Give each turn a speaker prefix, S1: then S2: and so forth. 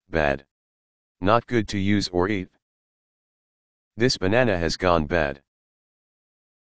S1: bad. Not good to use or eat. This banana has gone bad.